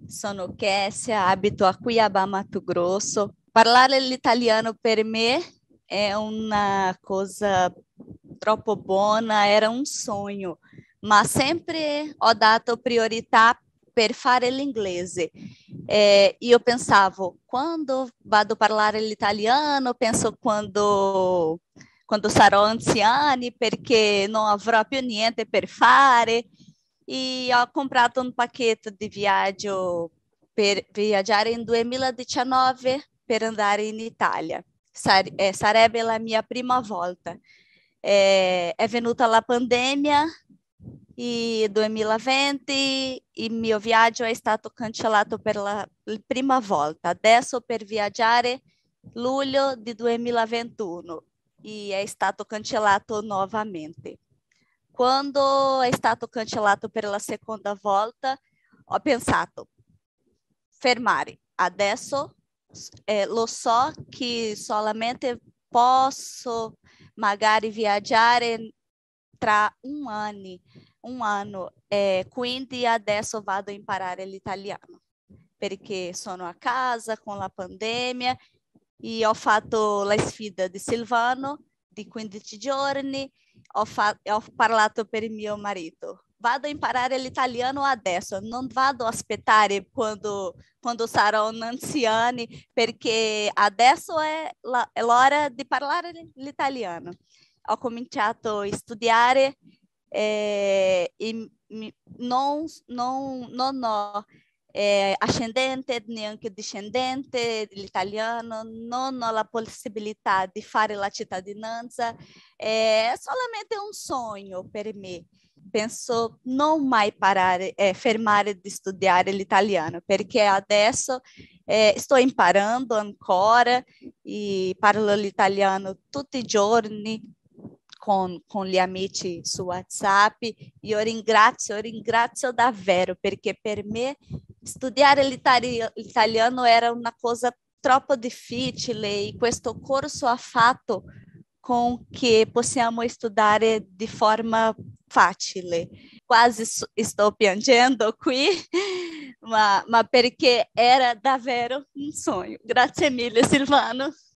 sono Kessia, abito a Cuiabá, Mato Grosso. Parlare l'italiano per me è una cosa troppo buona, era un sogno, ma sempre ho dato priorità per fare l'inglese. Io pensavo, quando vado a parlare l'italiano, penso quando sarò anziani, perché non avrò più niente per fare. E ho comprato un pacchetto di viaggio per viaggiare in 2019 per andare in Italia. Sarebbe la mia prima volta. È venuta la pandemia e 2020 il mio viaggio è stato cancellato per la prima volta. Adesso per viaggiare luglio di 2021 e è stato cancellato novamente. Quando è stato cancellato per la seconda volta, ho pensato, fermare. Adesso lo so che solamente posso magari viaggiare tra un anno, quindi adesso vado a imparare l'italiano, perché sono a casa con la pandemia e ho fatto la sfida di Silvano di 15 giorni, ho parlato per il mio marito. Vado a imparare l'italiano adesso, non vado a aspettare quando sarò anziani, perché adesso è l'ora di parlare l'italiano. Ho cominciato a studiare e non ho ascendente neanche discendente dell'italiano, non ho la possibilità di fare la cittadinanza, è solamente un sogno per me. Penso non mai fermare di studiare l'italiano, perché adesso sto imparando ancora e parlo l'italiano tutti i giorni con gli amici su WhatsApp. Io ringrazio davvero, perché per me studiare l'italiano era una cosa troppo difficile e questo corso ha fatto con che possiamo studiare di forma facile. Quasi sto piangendo qui, ma perché era davvero un sogno. Grazie mille, Silvano.